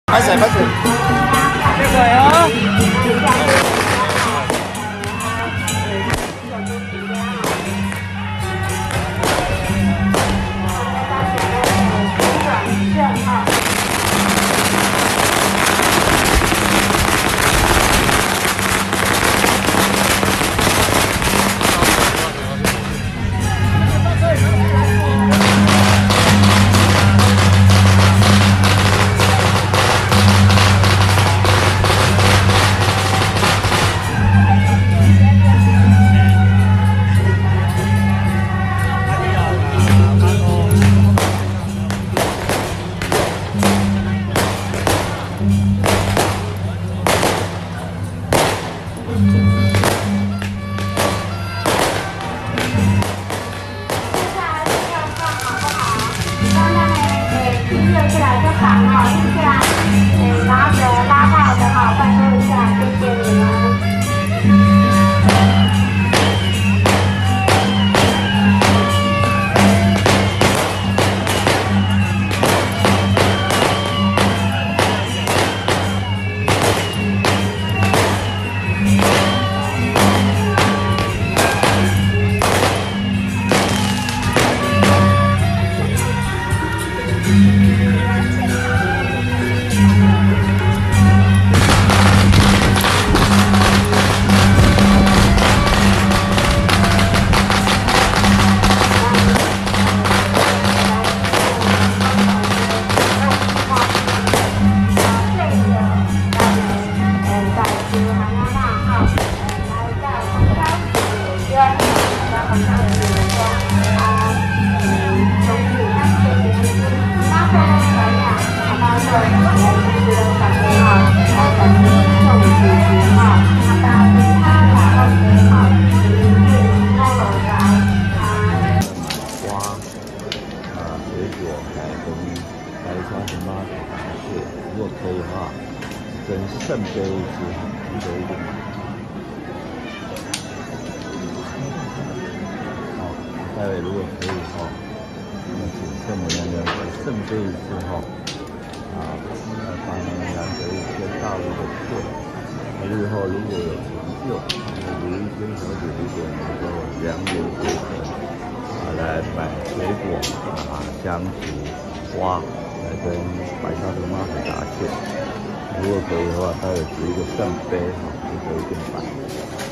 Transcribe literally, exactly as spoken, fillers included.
拍谁？拍谁？ 这个哟。 如果可以的话，跟圣杯一起一个一个。好，待会如果可以的话，那请圣母娘娘在圣杯一次哈，啊，来帮两个一些大陆的事。那日后如果有成就，那如意跟小姐如果能够良缘结合，啊，来摆水果啊、香烛、花。 来跟白沙屯妈祖答谢，如果可以的话，待会举一个圣杯，哈，一个一个摆。